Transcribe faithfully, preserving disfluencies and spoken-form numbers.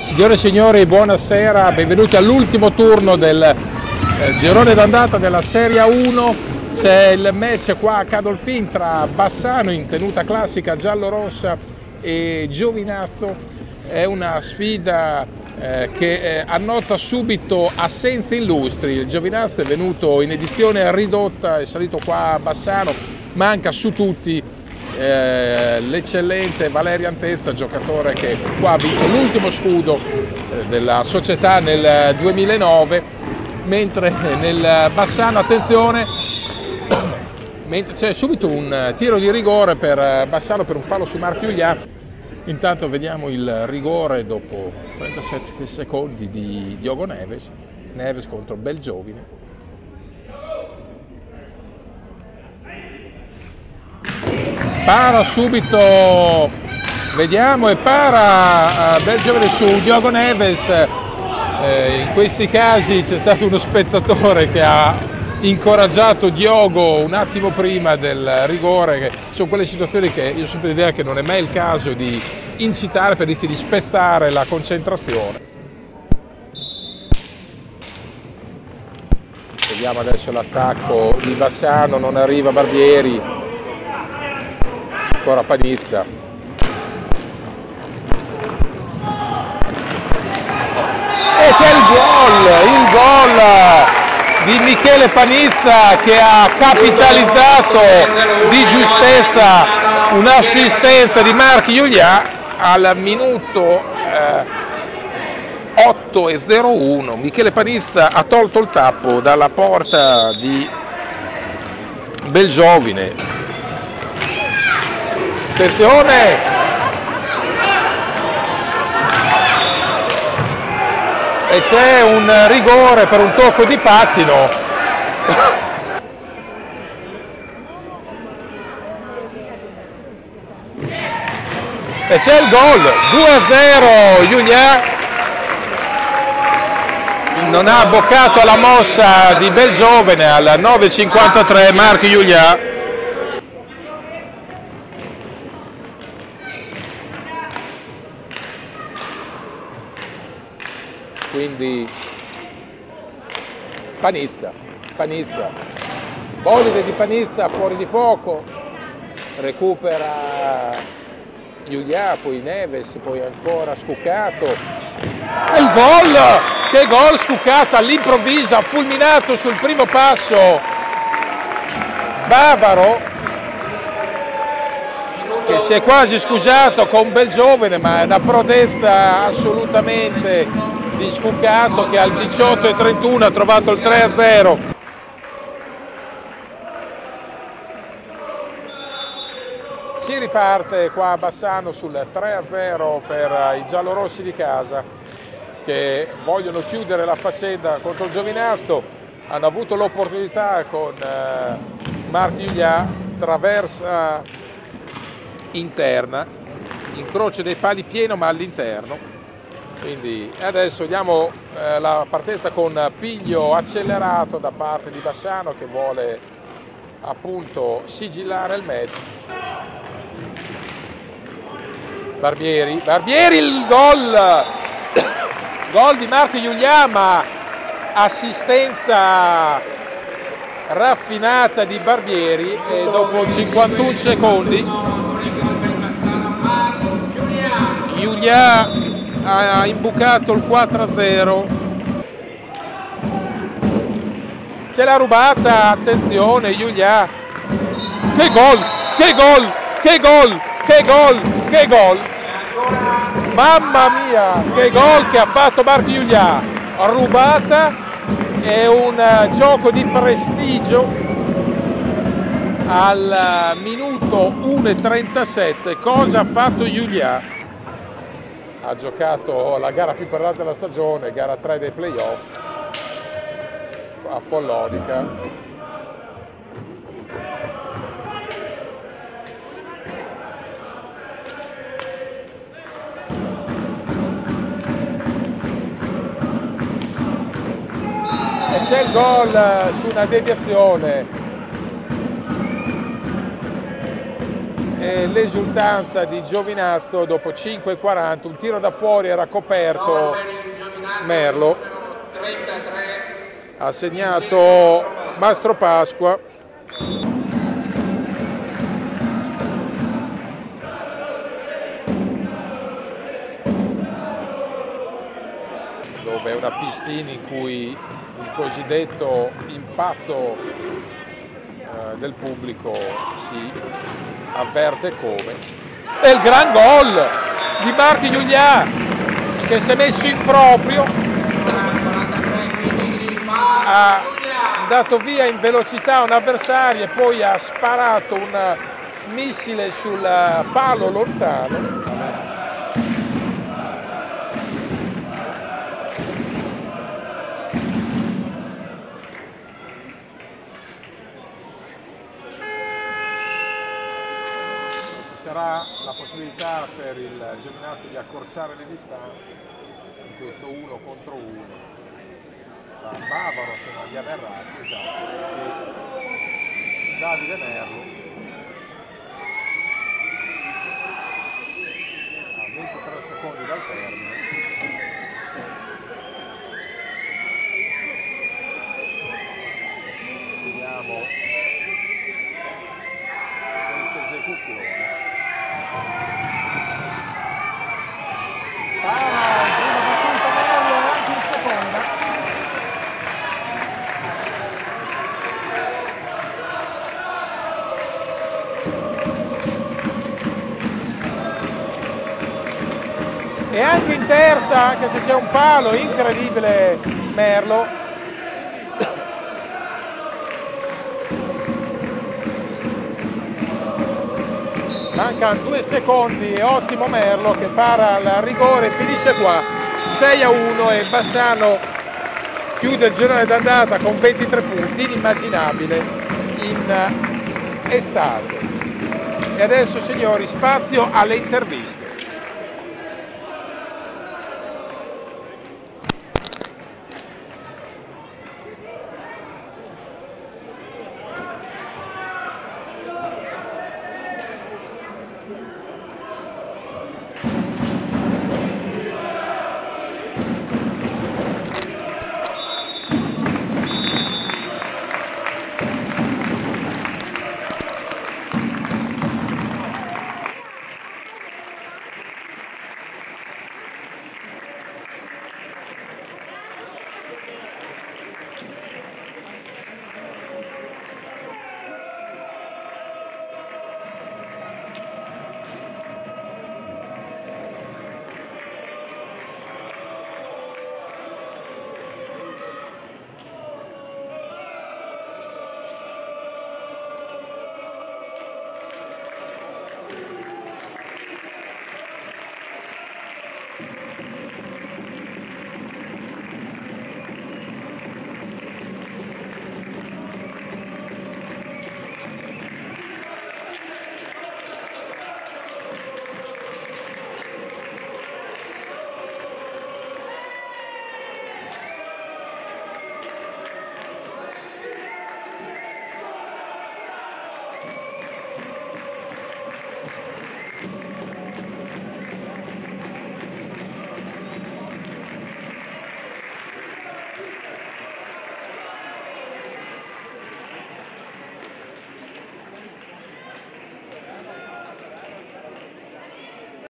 Signore e signori, buonasera, benvenuti all'ultimo turno del eh, girone d'andata della Serie uno. C'è il match qua a Cadolfin tra Bassano in tenuta classica giallo-rossa e Giovinazzo. È una sfida eh, che eh, annota subito assenze illustri. Il Giovinazzo è venuto in edizione ridotta, è salito qua a Bassano, manca su tutti eh, l'eccellente Valerian Testa, giocatore che qua ha vinto l'ultimo scudo eh, della società nel duemilanove, mentre nel Bassano, attenzione, mentre c'è subito un tiro di rigore per Bassano per un fallo su Marco Iulià. Intanto vediamo il rigore dopo trentasette secondi di Diogo Neves, Neves contro Belgiovine. Para subito, vediamo, e para Belgiovine su Diogo Neves. Eh, in questi casi c'è stato uno spettatore che ha incoraggiato Diogo un attimo prima del rigore, che sono quelle situazioni che io ho sempre l'idea che non è mai il caso di incitare per rischiare di spezzare la concentrazione. Vediamo adesso l'attacco di Bassano, non arriva Barbieri, ancora Panizza. E c'è il gol, il gol di Michele Panizza che ha capitalizzato di giustezza un'assistenza di Marco Iulià al minuto eh, otto e zero uno. Michele Panizza ha tolto il tappo dalla porta di Belgiovine. Attenzione! E c'è un rigore per un tocco di pattino. E c'è il gol, due a zero. Iulià non ha boccato la mossa di Belgiovine al nove e cinquantatré. Marco Iulià. Quindi Panizza, Panizza, bolide di Panizza fuori di poco, recupera Iulià, poi Neves, poi ancora Scuccato. E il gol! Che gol! Scuccato all'improvviso, ha fulminato sul primo passo Bavaro, che si è quasi scusato con Belgiovine, ma è una prodezza assolutamente di Scuccato, che al diciotto e trentuno ha trovato il tre a zero. Si riparte qua a Bassano sul tre a zero per i giallorossi di casa, che vogliono chiudere la faccenda contro il Giovinazzo. Hanno avuto l'opportunità con eh, Marco Iulià, traversa interna, incrocio dei pali pieno ma all'interno. Quindi adesso vediamo eh, la partenza con piglio accelerato da parte di Bassano, che vuole appunto sigillare il match. Barbieri, Barbieri, il gol! Gol di Marco Iulià, ma assistenza raffinata di Barbieri, e dopo cinquantuno secondi Iulià ha imbucato il quattro a zero. C'è la rubata, attenzione, Iulià. Che gol, che gol, che gol, che gol, che gol. Mamma mia, che gol che ha fatto Marco Iulià. Rubata e un gioco di prestigio al minuto uno e trentasette. Cosa ha fatto Iulià? Ha giocato la gara più importante della stagione, gara tre dei playoff a Follonica. E c'è il gol su una deviazione. e l'esultanza di Giovinazzo dopo cinque e quaranta, un tiro da fuori, era coperto Merlo, ha segnato Mastro Pasqua. Dove è una piscina in cui il cosiddetto impatto eh, del pubblico si avverte come. E il gran gol di Marco Giulià, che si è messo in proprio, ha dato via in velocità un avversario e poi ha sparato un missile sul palo lontano. Sarà la possibilità per il Giovinazzo di accorciare le distanze in questo uno contro uno tra Bavaro, se non gli avverrati, esatto, e Davide Merlo a ventitré secondi dal termine. Vediamo questa esecuzione. E anche in terza, anche se c'è un palo, incredibile Merlo. Mancano due secondi e ottimo Merlo che para al rigore, finisce qua sei a uno e Bassano chiude il girone d'andata con ventitré punti, inimmaginabile in estate. E adesso, signori, spazio alle interviste.